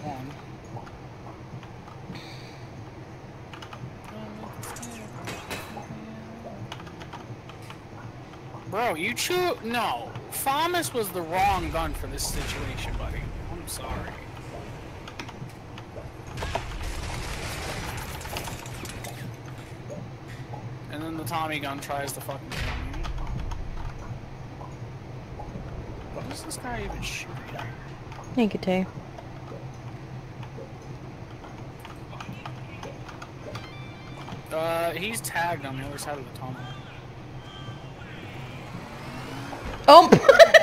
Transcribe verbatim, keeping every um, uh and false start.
one. Bro, you choose. No. FAMAS was the wrong gun for this situation, buddy. I'm sorry. And then the Tommy gun tries to fucking kill me. What is this guy even shooting? Thank you, Tay. Uh, he's tagged on the other side of the tunnel. Oh!